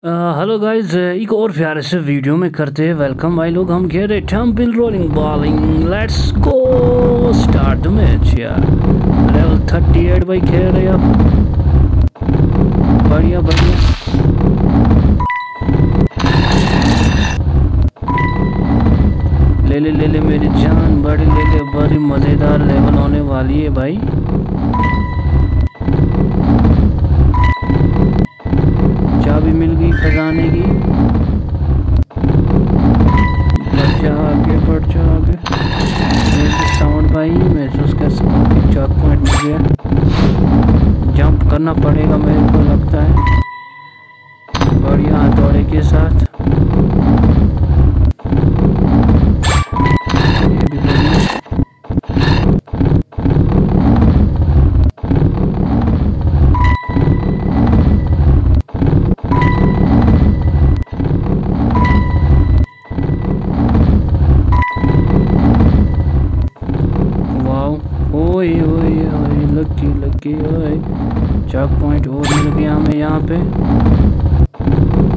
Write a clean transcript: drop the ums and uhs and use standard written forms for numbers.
Hello guys, एक और प्यारे से वीडियो में करते हैं वेलकम भाई लोग। हम खेल रहे टम्पिल rolling bowling. Let's go start the match यार। लेवल 38 भाई खेल रहे हैं आप। बढ़िया बढ़िया। ले ले ले ले मेरी जान, बड़ी ले ले, बड़ी मज़ेदार लेवल होने वाली है भाई। चाबी मिल गई खजाने की। बढ़ जा आगे। साउंड भाई महसूस कर सकता हूँ। चॉक पॉइंट मिल गया। जंप करना पड़ेगा मेरे को लगता है। बढ़िया हथौड़े के साथ। ये भी बढ़िया। ओए ओए ओए लकी लकी ओए। चॉक पॉइंट और मिल गया हमें यहाँ पे।